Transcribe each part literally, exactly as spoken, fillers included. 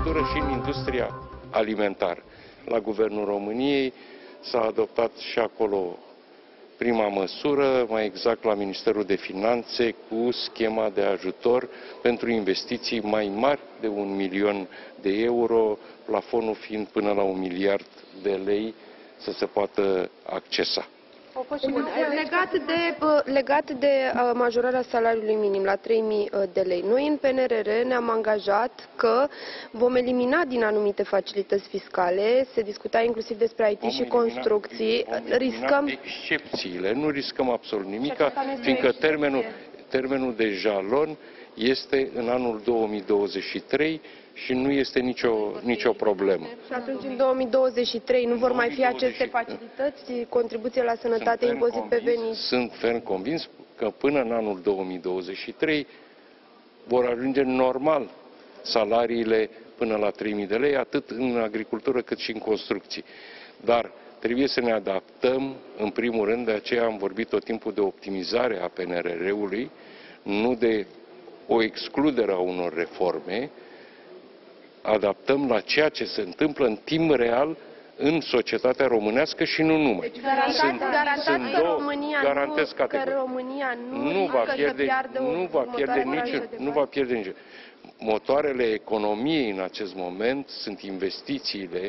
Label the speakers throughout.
Speaker 1: agricultură și în industria alimentară. La Guvernul României s-a adoptat și acolo prima măsură, mai exact la Ministerul de Finanțe, cu schema de ajutor pentru investiții mai mari de un milion de euro, plafonul fiind până la un miliard de lei să se poată accesa.
Speaker 2: Legat de, legat de majorarea salariului minim la trei mii de lei, noi în P N R R ne-am angajat că vom elimina din anumite facilități fiscale, se discuta inclusiv despre I T și construcții, riscăm...
Speaker 1: excepțiile, nu riscăm absolut nimic, fiindcă termenul, termenul de jalon este în anul două mii douăzeci și trei și nu este nicio, nicio problemă.
Speaker 2: Și atunci, în două mii douăzeci și trei, nu vor mai fi aceste facilități, contribuție la sănătate, impozit pe venit?
Speaker 1: Sunt ferm convins că până în anul două mii douăzeci și trei vor ajunge normal salariile până la trei mii de lei, atât în agricultură cât și în construcții. Dar trebuie să ne adaptăm, în primul rând, de aceea am vorbit tot timpul de optimizare a P N R R-ului, nu de o excludere a unor reforme, adaptăm la ceea ce se întâmplă în timp real în societatea românească și nu numai.
Speaker 2: Deci garantați, sunt, garantați sunt că, două, România
Speaker 1: garantez
Speaker 2: nu, că România nu,
Speaker 1: nu va pierde,
Speaker 2: nu
Speaker 1: va pierde nici, nu va pierde nici. Motoarele economiei în acest moment sunt investițiile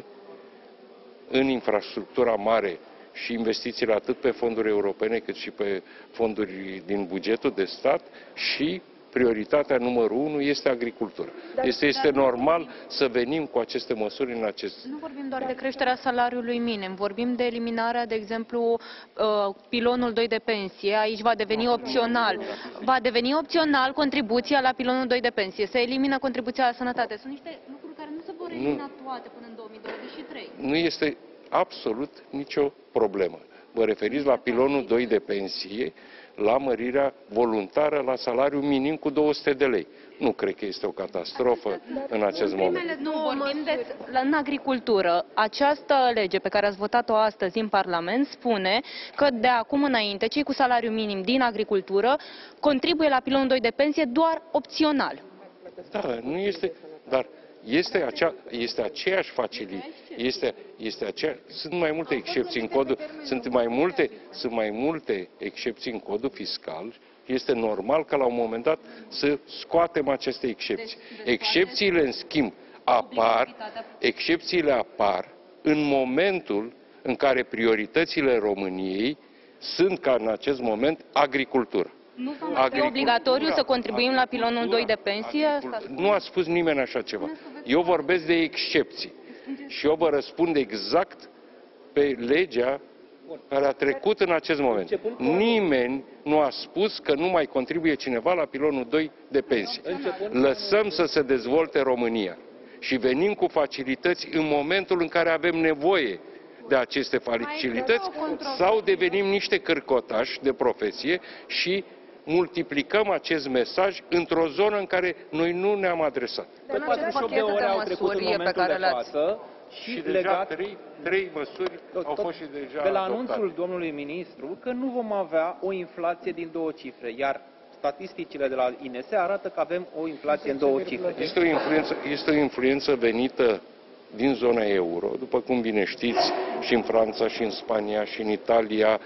Speaker 1: în infrastructura mare și investițiile atât pe fonduri europene cât și pe fonduri din bugetul de stat și prioritatea numărul unu este agricultura. Este, este normal să venim cu aceste măsuri în acest...
Speaker 3: Nu vorbim doar de creșterea salariului minim, vorbim de eliminarea, de exemplu, pilonul doi de pensie. Aici va deveni opțional. Va deveni opțional contribuția la pilonul doi de pensie. Se elimină contribuția la sănătate. Sunt niște lucruri care nu se vor elimina toate până în două mii douăzeci și trei.
Speaker 1: Nu este absolut nicio problemă. Vă referiți la pilonul doi de pensie, la mărirea voluntară la salariu minim cu două sute de lei. Nu cred că este o catastrofă în acest moment.
Speaker 3: Nu vorbim de, în agricultură. Această lege pe care ați votat-o astăzi în Parlament spune că de acum înainte cei cu salariu minim din agricultură contribuie la pilonul doi de pensie doar opțional.
Speaker 1: Da, nu este, dar este, acea, este aceeași facilitate. Este, este aceea, sunt mai multe excepții în codul, sunt mai multe, sunt mai multe excepții în codul fiscal. Este normal ca la un moment dat să scoatem aceste excepții. Excepțiile, în schimb, apar, excepțiile apar în momentul în care prioritățile României sunt, ca în acest moment, agricultura.
Speaker 3: Nu va fi obligatoriu să contribuim la pilonul doi de pensie?
Speaker 1: Nu a spus nimeni așa ceva. Eu vorbesc de excepții. Și eu vă răspund exact pe legea care a trecut în acest moment. Nimeni nu a spus că nu mai contribuie cineva la pilonul doi de pensie. Lăsăm să se dezvolte România și venim cu facilități în momentul în care avem nevoie de aceste facilități sau devenim niște cârcotași de profesie și multiplicăm acest mesaj într-o zonă în care noi nu ne-am adresat.
Speaker 4: De patruzeci și opt de ore au trecut în momentul de față
Speaker 1: și, și deja legat, trei, trei măsuri tot, au fost și deja
Speaker 4: pe la
Speaker 1: adoptate.
Speaker 4: Anunțul domnului ministru că nu vom avea o inflație din două cifre, iar statisticile de la I N S arată că avem o inflație în două cifre.
Speaker 1: Este o influență, este o influență venită din zona euro, după cum bine știți, și în Franța, și în Spania, și în Italia,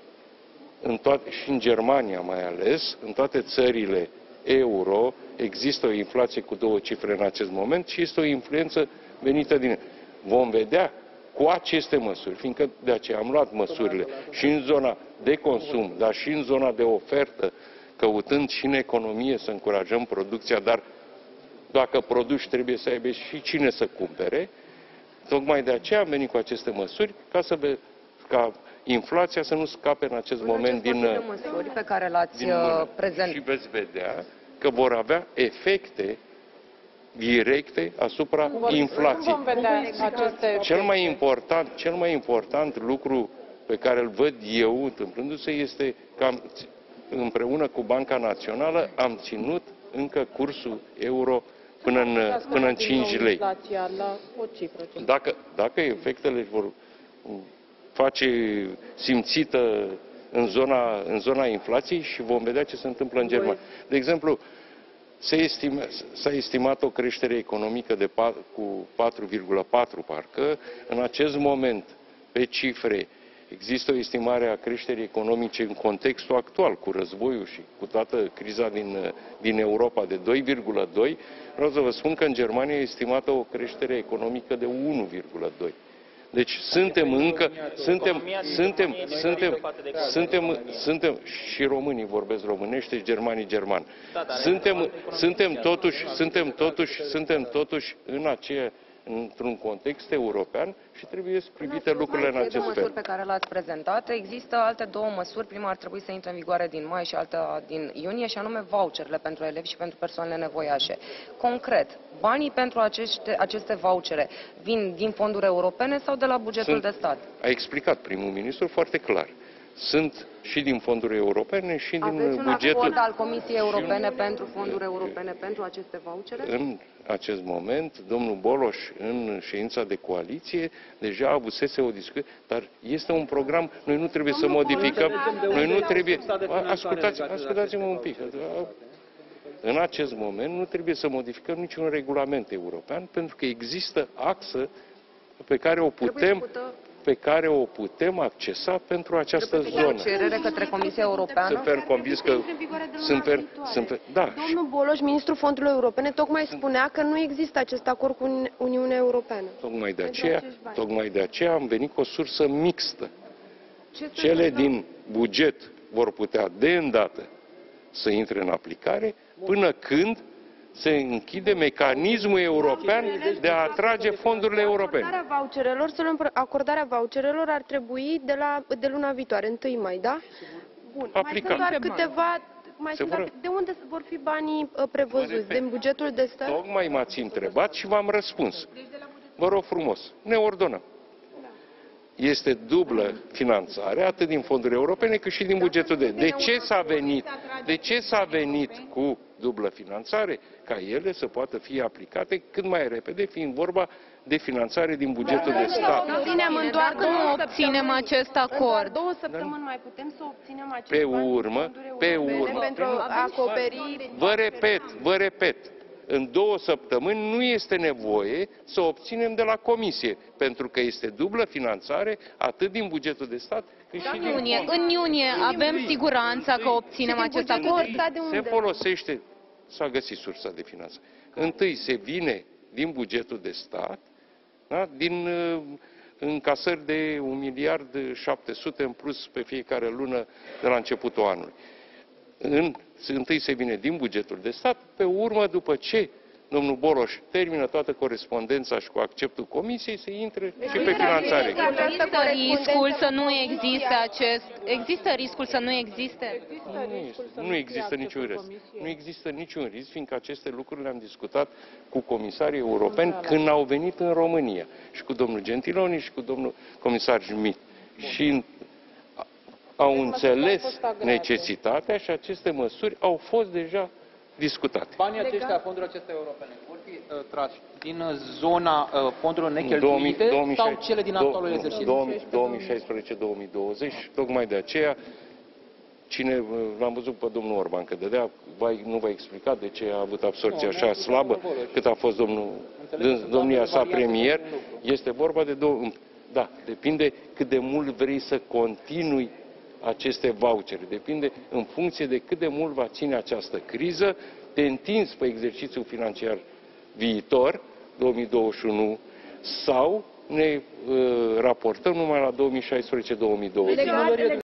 Speaker 1: în toate, și în Germania mai ales, în toate țările euro, există o inflație cu două cifre în acest moment și este o influență venită din... Vom vedea cu aceste măsuri, fiindcă de aceea am luat măsurile și în zona de consum, dar și în zona de ofertă, căutând și în economie să încurajăm producția, dar dacă produci trebuie să aibă și cine să cumpere. Tocmai de aceea am venit cu aceste măsuri, ca să ve- ca inflația să nu scape în acest moment din,
Speaker 2: măsuri pe care le-ați prezent.
Speaker 1: Și veți vedea că vor avea efecte directe asupra inflației. Cel mai important, cel mai important lucru pe care îl văd eu întâmplându-se este că am, împreună cu Banca Națională am ținut încă cursul euro până în, până în cinci lei. Dacă, dacă efectele vor face simțită în zona, în zona inflației și vom vedea ce se întâmplă în Germania. De exemplu, S-a estima, estimat o creștere economică de, cu patru virgulă patru parcă. În acest moment, pe cifre, există o estimare a creșterii economice în contextul actual, cu războiul și cu toată criza din, din Europa, de doi virgulă doi. Vreau să vă spun că în Germania e estimată o creștere economică de unu virgulă doi. Deci suntem încă, suntem, suntem, suntem, suntem, suntem, și românii vorbesc românește și germanii german. Suntem, suntem totuși, suntem totuși, suntem totuși în aceea, într-un context european și trebuie privite lucrurile în acest fel.
Speaker 5: Măsuri pe care le-ați prezentat, există alte două măsuri. Prima ar trebui să intre în vigoare din mai și alta din iunie, și anume voucherele pentru elevi și pentru persoanele nevoiașe. Concret, banii pentru aceste, aceste vouchere vin din fonduri europene sau de la bugetul
Speaker 1: Sunt,
Speaker 5: de stat?
Speaker 1: A explicat primul ministru foarte clar. Sunt și din fonduri europene și din
Speaker 5: Aveți un
Speaker 1: bugetul...
Speaker 5: acord al Comisiei Europene un... pentru fonduri europene pentru aceste vouchere?
Speaker 1: În acest moment, domnul Boloș, în ședința de coaliție, deja avusese o discuție, dar este un program, noi nu trebuie să modificăm, noi nu trebuie... Ascultați, ascultați-mă un pic. În acest moment nu trebuie să modificăm niciun regulament european, pentru că există axă pe care o putem... pe care o putem accesa pentru această zonă.
Speaker 5: Cerere către Comisia Europeană?
Speaker 1: Sunt per convins că... Sunt per, sunt per, da.
Speaker 2: Domnul Boloș, ministrul fondurilor europene, tocmai spunea că nu există acest acord cu Uniunea Europeană.
Speaker 1: Tocmai de aceea, tocmai de aceea am venit cu o sursă mixtă. Cele din buget vor putea de îndată să intre în aplicare până când se închide mecanismul european de a atrage fondurile europene.
Speaker 2: Acordarea voucherelor, să luăm, acordarea voucherelor ar trebui de, la, de luna viitoare, întâi mai, da? Bun.
Speaker 1: Aplicat.
Speaker 2: Mai sunt doar câteva... Mai sunt doar, de unde vor fi banii uh, prevăzuți? Din bugetul de stat?
Speaker 1: Tocmai m-ați întrebat și v-am răspuns. Vă rog frumos, ne ordonăm. Este dublă finanțare, atât din fonduri europene, cât și din bugetul de... De ce s-a venit? De ce s-a venit cu dublă finanțare? Ca ele să poată fi aplicate cât mai repede, fiind vorba de finanțare din bugetul de stat.
Speaker 3: Dacă nu obținem acest acord,
Speaker 2: două săptămâni mai putem să obținem acest
Speaker 1: Pe urmă, pe urmă,
Speaker 2: pentru a acoperi...
Speaker 1: Vă repet, vă repet. În două săptămâni nu este nevoie să obținem de la Comisie, pentru că este dublă finanțare atât din bugetul de stat cât și din
Speaker 3: iunie. În iunie avem siguranța că obținem acest acord?
Speaker 1: Se folosește, s-a găsit sursa de finanțare. Întâi se vine din bugetul de stat, da? Din uh, încasări de un miliard șapte sute în plus pe fiecare lună de la începutul anului. În, întâi se vine din bugetul de stat, pe urmă, după ce domnul Boloș termină toată corespondența și cu acceptul Comisiei, se intre și pe finanțare.
Speaker 3: Există riscul să nu existe acest... Există riscul să nu existe?
Speaker 1: Nu, nu există niciun risc. Nu există niciun risc, fiindcă aceste lucruri le-am discutat cu comisarii europeni când au venit în România. Și cu domnul Gentiloni și cu domnul comisar Schmidt. Și au înțeles necesitatea și aceste măsuri au fost deja discutate.
Speaker 4: Banii aceștia, fondurile acestea europene, vor fi uh, trași din zona uh, fondurilor necheltuite sau cele din actualul exercițiu?
Speaker 1: două mii șaisprezece două mii douăzeci, tocmai de aceea, cine, l-am văzut pe domnul Orban, că dădea, nu v-a explicat de ce a avut absorție așa slabă, cât a fost domnul, domnia sa premier, este vorba de două... Da, depinde cât de mult vrei să continui aceste vouchere. Depinde în funcție de cât de mult va ține această criză, te întinzi pe exercițiul financiar viitor, două mii douăzeci și unu, sau ne uh, raportăm numai la două mii șaisprezece două mii douăzeci.